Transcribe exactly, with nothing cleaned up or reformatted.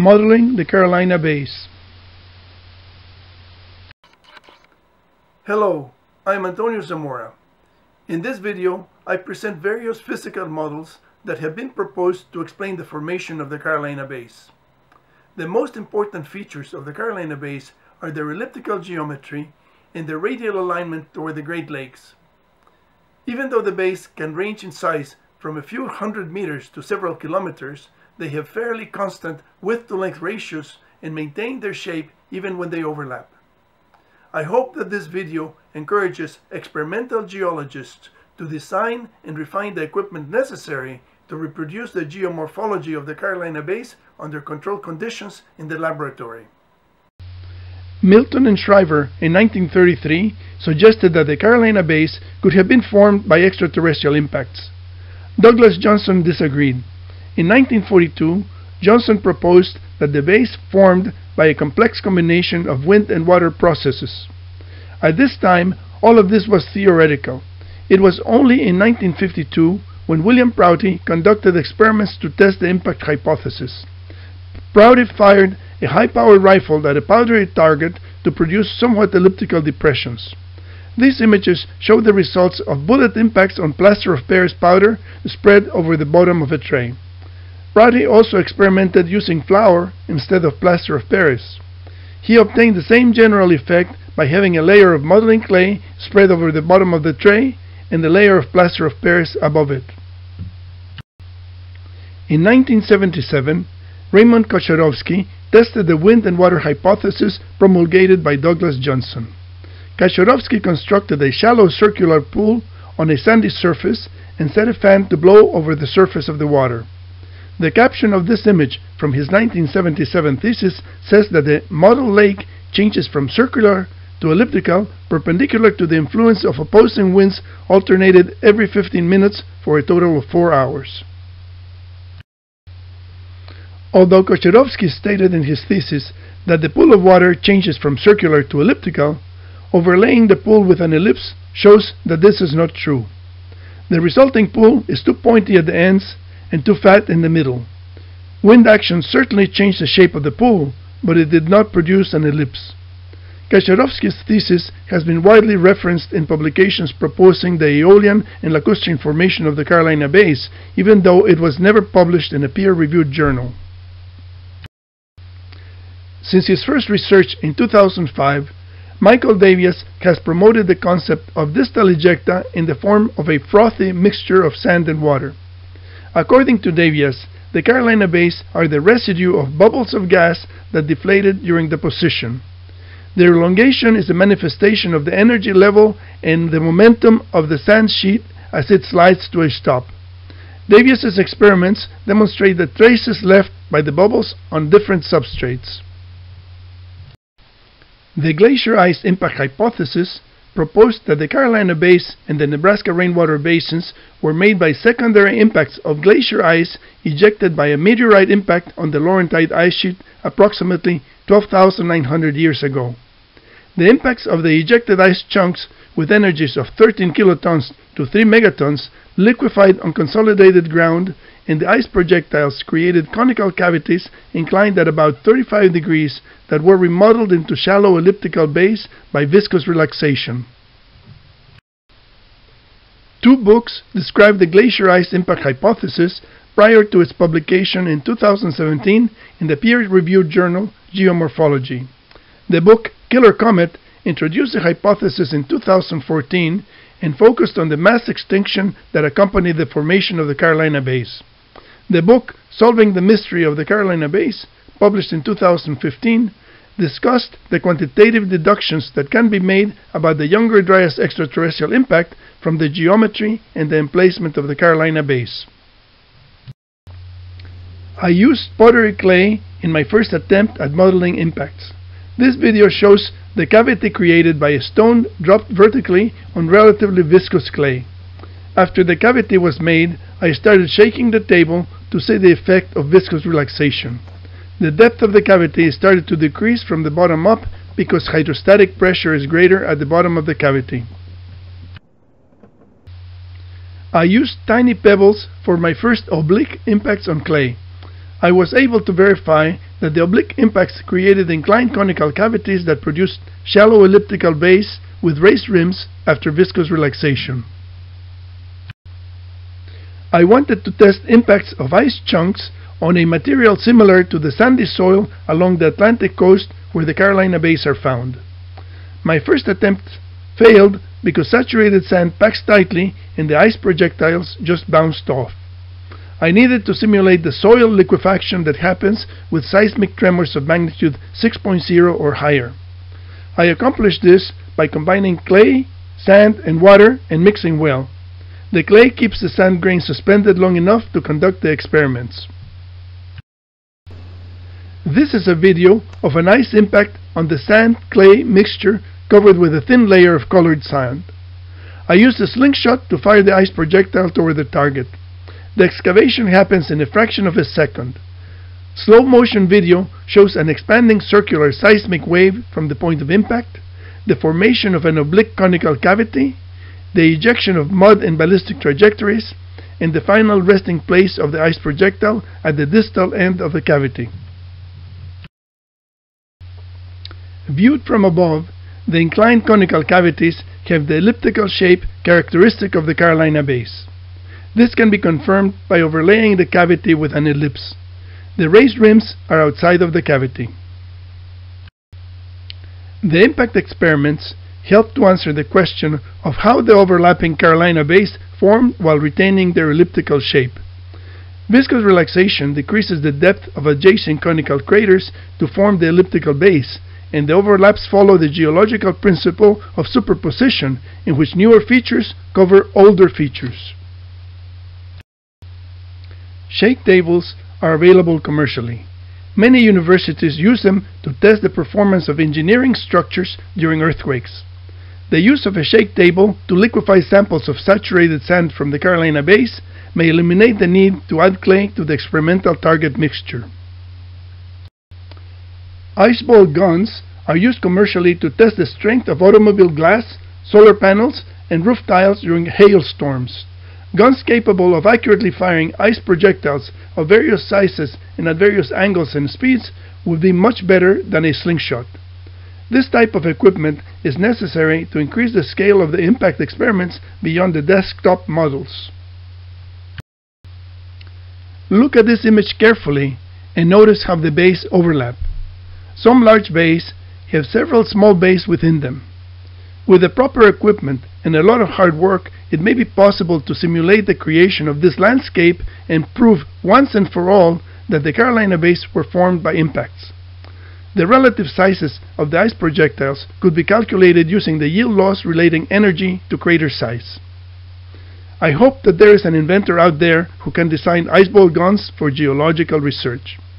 Modeling the Carolina Bays. Hello, I'm Antonio Zamora. In this video, I present various physical models that have been proposed to explain the formation of the Carolina Bays. The most important features of the Carolina Bays are their elliptical geometry and their radial alignment toward the Great Lakes. Even though the bays can range in size from a few hundred meters to several kilometers, they have fairly constant width-to-length ratios and maintain their shape even when they overlap. I hope that this video encourages experimental geologists to design and refine the equipment necessary to reproduce the geomorphology of the Carolina Bays under controlled conditions in the laboratory. Milton and Shriver in nineteen thirty-three suggested that the Carolina Bays could have been formed by extraterrestrial impacts. Douglas Johnson disagreed. In nineteen forty-two, Johnson proposed that the bays formed by a complex combination of wind and water processes. At this time, all of this was theoretical. It was only in nineteen fifty-two when William Prouty conducted experiments to test the impact hypothesis. Prouty fired a high-powered rifle at a powdery target to produce somewhat elliptical depressions. These images show the results of bullet impacts on plaster of Paris powder spread over the bottom of a tray. Prouty also experimented using flour instead of plaster of Paris. He obtained the same general effect by having a layer of modeling clay spread over the bottom of the tray and a layer of plaster of Paris above it. In nineteen seventy-seven, Raymond Kaczorowski tested the wind and water hypothesis promulgated by Douglas Johnson. Kaczorowski constructed a shallow circular pool on a sandy surface and set a fan to blow over the surface of the water. The caption of this image from his nineteen seventy-seven thesis says that the model lake changes from circular to elliptical perpendicular to the influence of opposing winds alternated every fifteen minutes for a total of four hours. Although Kaczorowski stated in his thesis that the pool of water changes from circular to elliptical, overlaying the pool with an ellipse shows that this is not true. The resulting pool is too pointy at the ends and too fat in the middle. Wind action certainly changed the shape of the pool, but it did not produce an ellipse. Kaczorowski's thesis has been widely referenced in publications proposing the Eolian and lacustrine formation of the Carolina Bays, even though it was never published in a peer-reviewed journal. Since his first research in two thousand five, Michael Davies has promoted the concept of distal ejecta in the form of a frothy mixture of sand and water. According to Davies, the Carolina Bays are the residue of bubbles of gas that deflated during deposition. Their elongation is a manifestation of the energy level and the momentum of the sand sheet as it slides to a stop. Davies's experiments demonstrate the traces left by the bubbles on different substrates. The glacier ice impact hypothesis proposed that the Carolina Bays and the Nebraska rainwater basins were made by secondary impacts of glacier ice ejected by a meteorite impact on the Laurentide ice sheet approximately twelve thousand nine hundred years ago. The impacts of the ejected ice chunks with energies of thirteen kilotons to three megatons liquefied on consolidated ground, and the ice projectiles created conical cavities inclined at about thirty-five degrees that were remodeled into shallow elliptical bays by viscous relaxation. Two books describe the glacier ice impact hypothesis prior to its publication in two thousand seventeen in the peer-reviewed journal Geomorphology. The book Killer Comet introduced the hypothesis in two thousand fourteen and focused on the mass extinction that accompanied the formation of the Carolina Bays. The book Solving the Mystery of the Carolina Bays, published in two thousand fifteen, discussed the quantitative deductions that can be made about the Younger Dryas extraterrestrial impact from the geometry and the emplacement of the Carolina Bays. I used pottery clay in my first attempt at modeling impacts. This video shows the cavity created by a stone dropped vertically on relatively viscous clay. After the cavity was made, I started shaking the table to see the effect of viscous relaxation. The depth of the cavity started to decrease from the bottom up because hydrostatic pressure is greater at the bottom of the cavity. I used tiny pebbles for my first oblique impacts on clay. I was able to verify that the oblique impacts created inclined conical cavities that produced shallow elliptical bays with raised rims after viscous relaxation. I wanted to test impacts of ice chunks on a material similar to the sandy soil along the Atlantic coast where the Carolina bays are found. My first attempt failed because saturated sand packs tightly and the ice projectiles just bounced off. I needed to simulate the soil liquefaction that happens with seismic tremors of magnitude six point zero or higher. I accomplished this by combining clay, sand, and water and mixing well. The clay keeps the sand grains suspended long enough to conduct the experiments. This is a video of an ice impact on the sand-clay mixture covered with a thin layer of colored sand. I used a slingshot to fire the ice projectile toward the target. The excavation happens in a fraction of a second. Slow motion video shows an expanding circular seismic wave from the point of impact, the formation of an oblique conical cavity, the ejection of mud and ballistic trajectories, and the final resting place of the ice projectile at the distal end of the cavity. Viewed from above, the inclined conical cavities have the elliptical shape characteristic of the Carolina bays. This can be confirmed by overlaying the cavity with an ellipse. The raised rims are outside of the cavity. The impact experiments help to answer the question of how the overlapping Carolina bays formed while retaining their elliptical shape. Viscous relaxation decreases the depth of adjacent conical craters to form the elliptical bays, and the overlaps follow the geological principle of superposition, in which newer features cover older features. Shake tables are available commercially. Many universities use them to test the performance of engineering structures during earthquakes. The use of a shake table to liquefy samples of saturated sand from the Carolina bays may eliminate the need to add clay to the experimental target mixture. Ice ball guns are used commercially to test the strength of automobile glass, solar panels, and roof tiles during hailstorms. Guns capable of accurately firing ice projectiles of various sizes and at various angles and speeds would be much better than a slingshot. This type of equipment is necessary to increase the scale of the impact experiments beyond the desktop models. Look at this image carefully and notice how the bays overlap. Some large bays have several small bays within them. With the proper equipment and a lot of hard work, it may be possible to simulate the creation of this landscape and prove once and for all that the Carolina bays were formed by impacts. The relative sizes of the ice projectiles could be calculated using the yield laws relating energy to crater size. I hope that there is an inventor out there who can design ice ball guns for geological research.